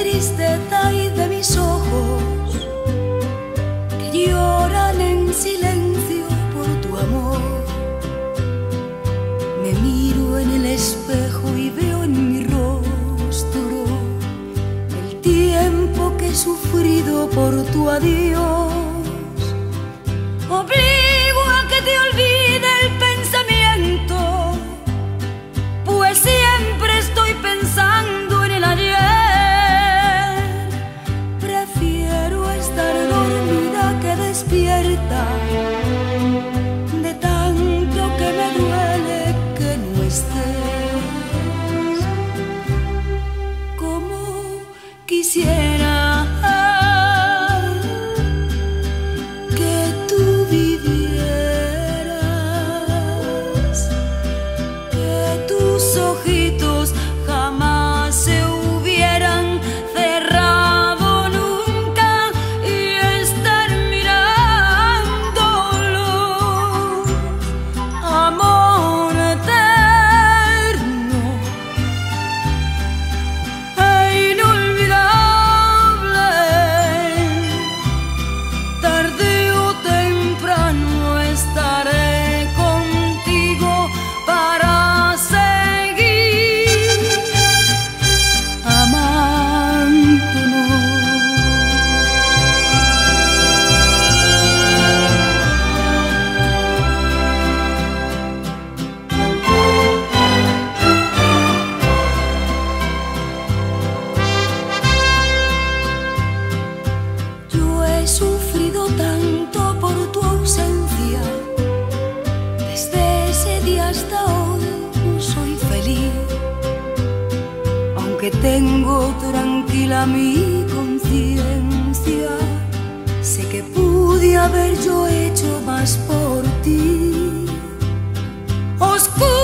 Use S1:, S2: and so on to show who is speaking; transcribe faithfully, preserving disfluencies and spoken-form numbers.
S1: tristeza y de mis ojos que lloran en silencio por tu amor. Me miro en el espejo y veo en mi rostro el tiempo que he sufrido por tu adiós. Obligo a que te olvide el pensamiento, pues siempre estoy pensando en el ayer. Prefiero estar dormida que despierta, de tanto que me duele que no estés. Como quisiera ojitos jamás se hubieran cerrado nunca y estar mirándolo. Amor eterno e inolvidable, tarde o temprano estaré contigo para sufrido tanto por tu ausencia. Desde ese día hasta hoy no soy feliz, aunque tengo tranquila mi conciencia. Sé que pude haber yo hecho más por ti. Oscuro